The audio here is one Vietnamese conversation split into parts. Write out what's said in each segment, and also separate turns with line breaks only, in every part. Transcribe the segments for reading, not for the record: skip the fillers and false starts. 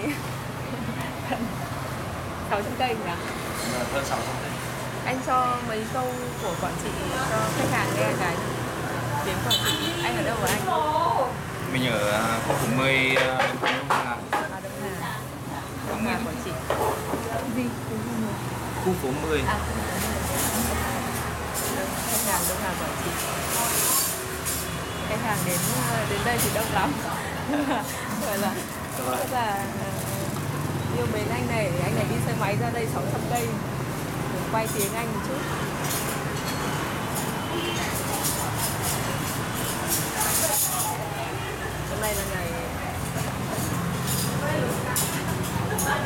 600 cây nhỉ?
Hơn 600 cây.
Anh cho mấy câu của Quảng Trị cho khách hàng nghe cái tiếng Quảng Trị. Anh ở đâu hả anh?
Mình ở khu phố 10 Đông Hà.
À, Đông Hà. Đông Hà, Quảng Trị. Gì?
Khu phố 10.
À, khách hàng Đông Hà, Quảng Trị. Khách hàng đến đây thì đông lắm. Gọi là rất là yêu mến anh này đi xe máy ra đây 600 cây để quay tiếng anh một chút. Hôm nay là ngày 15,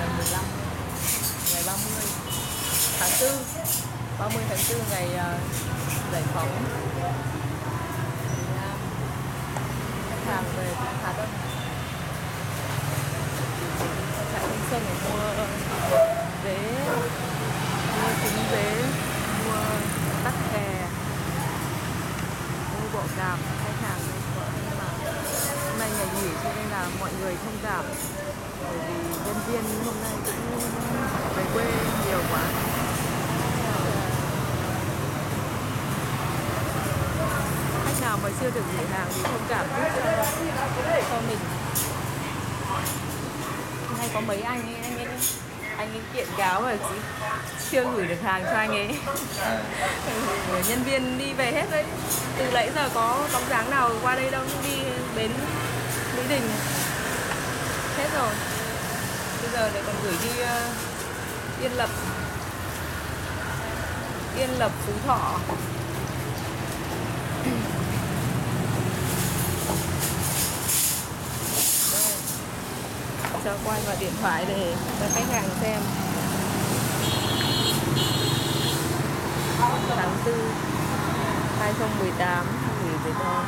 ngày 30 tháng 4, 30 tháng 4 ngày giải phóng Việt Nam. Khách hàng về từ Hà Đông, trại Thanh Xuân để mua vé, mua trứng vé, mua tắc kè, mua bọ cạp. Khách hàng nhưng mà hôm nay ngày nghỉ cho nên là mọi người thông cảm, bởi vì nhân viên hôm nay cũng về quê nhiều quá. Khách nào mà chưa được gửi hàng thì thông cảm cho mình. Hay có mấy anh ấy kiện cáo là chưa gửi được hàng cho anh ấy. Nhân viên đi về hết đấy, từ nãy giờ có bóng dáng nào qua đây đâu, đi bến Mỹ Đình hết rồi. Bây giờ lại còn gửi đi Yên Lập, Phú Thọ. Cho quay vào điện thoại để cho khách hàng xem. Tháng 4 2018 gửi về thôi.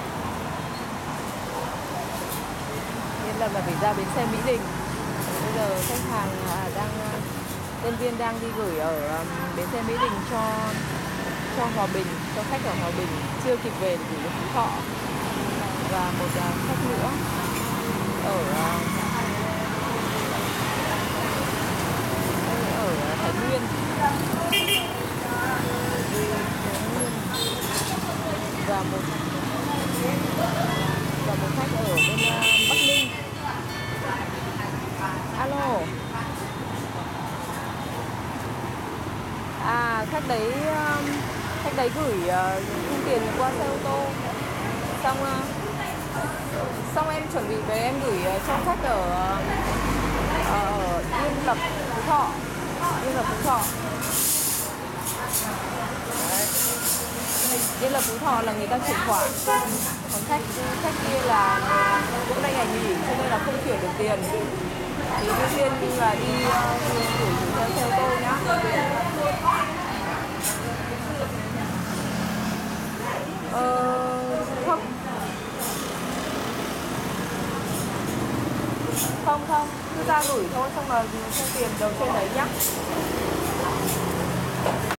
Nên là phải ra bến xe Mỹ Đình. Bây giờ khách hàng nhân viên đang đi gửi ở bến xe Mỹ Đình cho Hòa Bình, cho khách ở Hòa Bình chưa kịp về để gửi đến Phú Thọ. Và một khách nữa ở Thái Nguyên. Và một khách ở bên Bắc Ninh. Alo. À, khách đấy gửi thu tiền qua xe ô tô. Xong em chuẩn bị về em gửi cho khách ở Yên Lập, Phú Thọ. Yên Lập, Phú Thọ. Đấy. Yên Lập, Phú Thọ là người ta chuyển khoản. Còn khách kia là cũng đây ngày nghỉ cho nên là không chuyển được tiền. Thì ưu tiên là đi gửi cho xe ô tô nhá. Không, cứ ra gửi thôi, xong là thu tiền đầu trên đấy nhá.